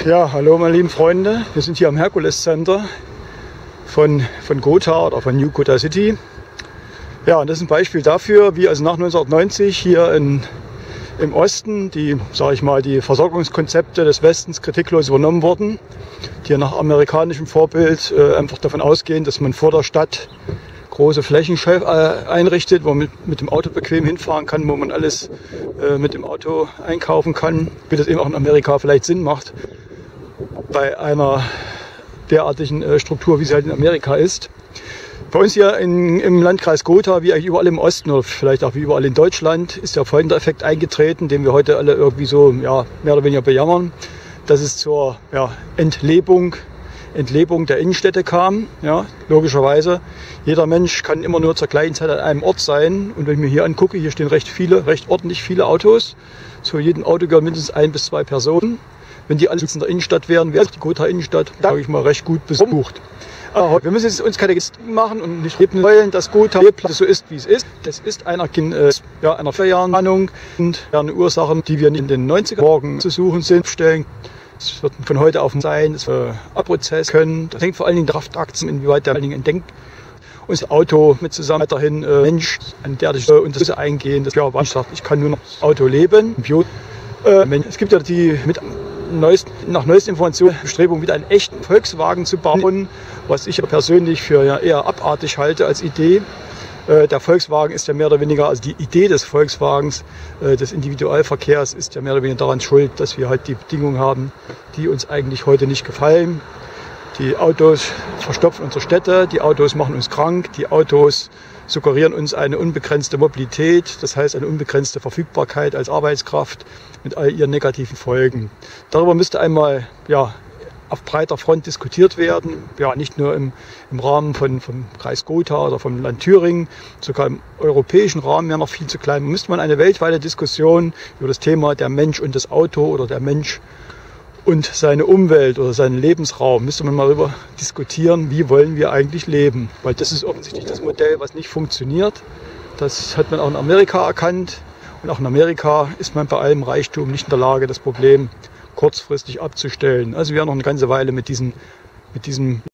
Ja, hallo meine lieben Freunde, wir sind hier am Herkules Center von Gotha oder von New Gotha City. Ja, und das ist ein Beispiel dafür, wie also nach 1990 hier im Osten die, sage ich mal, die Versorgungskonzepte des Westens kritiklos übernommen wurden, die hier nach amerikanischem Vorbild einfach davon ausgehen, dass man vor der Stadt große Flächen einrichtet, wo man mit dem Auto bequem hinfahren kann, wo man alles mit dem Auto einkaufen kann, wie das eben auch in Amerika vielleicht Sinn macht, bei einer derartigen Struktur, wie sie halt in Amerika ist. Bei uns hier im Landkreis Gotha, wie eigentlich überall im Osten oder vielleicht auch wie überall in Deutschland, ist der folgende Effekt eingetreten, den wir heute alle irgendwie so mehr oder weniger bejammern, dass es zur Entlebung der Innenstädte kam. Ja, logischerweise. Jeder Mensch kann immer nur zur gleichen Zeit an einem Ort sein. Und wenn ich mir hier angucke, hier stehen recht ordentlich viele Autos. Zu jedem Auto gehören mindestens 1 bis 2 Personen. Wenn die alle in der Innenstadt wären, wäre die Gotha Innenstadt, sage ich mal, recht gut besucht. Aber wir müssen uns keine Gedanken machen und nicht wollen, dass Gotha so ist, wie es ist. Das ist einer 4 Jahren Ahnung und eine Ursachen, die wir in den 90er morgen zu suchen sind, stellen. Es wird von heute auf sein, dass wir Abprozess können. Das hängt vor allen Dingen Kraftaktien, inwieweit der entdenkt. Und das Auto mit zusammen weiterhin Mensch, an der sich und das eingehen, das ja, was sagt, ich kann nur noch Auto leben. Es gibt ja die nach neuesten Informationen Bestrebung, wieder einen echten Volkswagen zu bauen, was ich persönlich für eher abartig halte als Idee. Der Volkswagen ist ja mehr oder weniger, also die Idee des Volkswagens, des Individualverkehrs ist ja mehr oder weniger daran schuld, dass wir halt die Bedingungen haben, die uns eigentlich heute nicht gefallen. Die Autos verstopfen unsere Städte, die Autos machen uns krank, die Autos suggerieren uns eine unbegrenzte Mobilität, das heißt eine unbegrenzte Verfügbarkeit als Arbeitskraft mit all ihren negativen Folgen. Darüber müsste einmal auf breiter Front diskutiert werden, nicht nur im Rahmen vom Kreis Gotha oder vom Land Thüringen, sogar im europäischen Rahmen wäre noch viel zu klein. Müsste man eine weltweite Diskussion über das Thema der Mensch und das Auto oder der Mensch und seine Umwelt oder seinen Lebensraum, müsste man mal darüber diskutieren, wie wollen wir eigentlich leben. Weil das ist offensichtlich das Modell, was nicht funktioniert. Das hat man auch in Amerika erkannt. Und auch in Amerika ist man bei allem Reichtum nicht in der Lage, das Problem kurzfristig abzustellen. Also wir haben noch eine ganze Weile mit diesem